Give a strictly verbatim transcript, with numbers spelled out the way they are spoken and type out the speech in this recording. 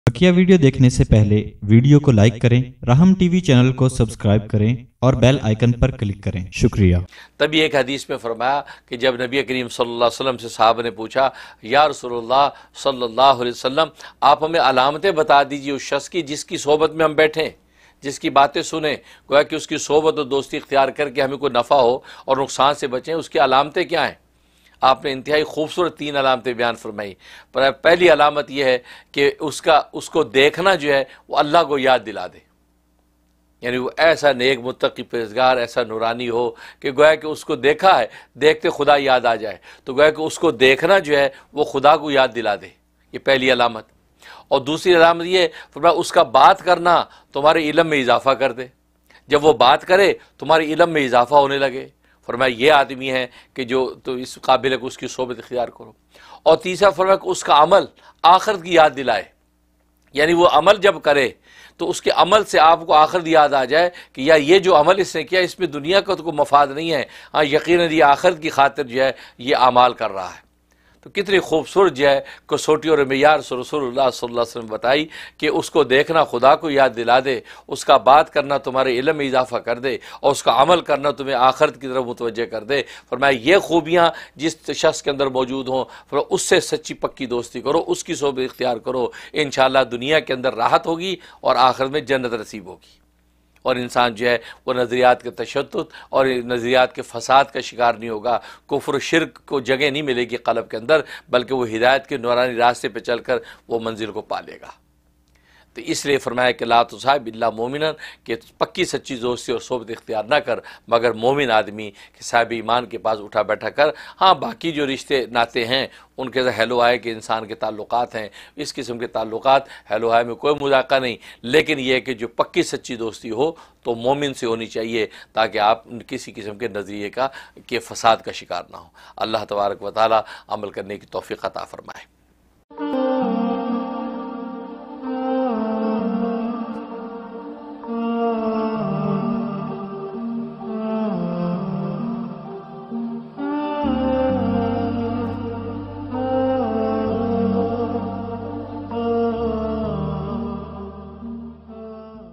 बकिया video देखने से पहले वीडियो को लाइक करें, राहम टीवी चैनल को सब्सक्राइब करें और बेल आइकन पर क्लिक करें। शुक्रिया। तभी एक हदीस में फरमाया कि जब नबी करीम सल्लल्लाहु अलैहि वसल्लम से साहब ने पूछा, या रसूलुल्लाह सल्लल्लाहु अलैहि वसल्लम, आप हमें अलामतें बता दीजिए उस शख्स की जिसकी सोबत में हम बैठें, जिसकी बातें सुने, गोया कि उसकी सोबत और दोस्ती इख्तियार करके हमें कोई नफ़ा हो और नुकसान से बचें, उसकी अलामतें क्या हैं? आपने इंतहाई खूबसूरत तीन अलामतें बयान फरमाई। पर पहली अलामत यह है कि उसका उसको देखना जो है वो अल्लाह को याद दिला दे, यानी वो ऐसा नेक मुत्तकी परहेज़गार, ऐसा नूरानी हो कि गोया कि उसको देखा है, देखते खुदा याद आ जाए, तो गोया कि उसको देखना जो है वो खुदा को याद दिला दे। ये पहली अलामत। और दूसरी अलामत ये फरमाया उसका बात करना तुम्हारे इल्म में इजाफ़ा कर दे, जब वो बात करे तुम्हारे इल्म में इजाफ़ा होने लगे। फरमाया ये आदमी है कि जो तो इस काबिल है कि उसकी सोबत इख्तियार करो। और तीसरा फरमाया कि उसका अमल आखिरत की याद दिलाए, यानी वो अमल जब करे तो उसके अमल से आपको आखिरत याद आ जाए कि या ये जो अमल इसने किया इसमें दुनिया का तो कोई मफाद नहीं है, हाँ यकीनन ये आखिरत की खातिर जो है ये अमाल कर रहा है। तो कितनी खूबसूरत जो है कसौटी और मेयार रसूलुल्लाह सल्लल्लाहु अलैहि वसल्लम बताई कि उसको देखना खुदा को याद दिला दे, उसका बात करना तुम्हारे इल्म में इजाफ़ा कर दे और उसका अमल करना तुम्हें आखिरत की तरफ मुतवज्जे कर दे। फरमाया ये खूबियाँ जिस शख्स के अंदर मौजूद हों फिर उससे सच्ची पक्की दोस्ती करो, उसकी सोबत इख्तियार करो, इंशाअल्लाह दुनिया के अंदर राहत होगी और आखिरत में जन्नत नसीब होगी। और इंसान जो है वो नज़रियात के तशद्दुद और नज़रियात के फसाद का शिकार नहीं होगा, कुफ्र शिरक को जगह नहीं मिलेगी क़ल्ब के अंदर, बल्कि वो हिदायत के नूरानी रास्ते पे चलकर वो मंजिल को पा लेगा। तो इसलिए फरमाया कि ला तुसाहिब इल्ला मोमिनन, कि पक्की सच्ची दोस्ती और सोबत इख्तियार ना कर मगर मोमिन आदमी कि साहिब ईमान के पास उठा बैठा कर। हाँ बाकी जो रिश्ते नाते हैं उनके साथ हेलो हाय के इंसान के ताल्लुकात हैं, इस किस्म के ताल्लुकात हेलो हाय में कोई मुज़ाक़ा नहीं, लेकिन यह कि जो पक्की सच्ची दोस्ती हो तो मोमिन से होनी चाहिए ताकि आप किसी किस्म के नज़रिए का के फसाद का शिकार ना हो। अल्लाह तबारक व तआला अमल करने की तौफ़ीक़ अता फ़रमाए।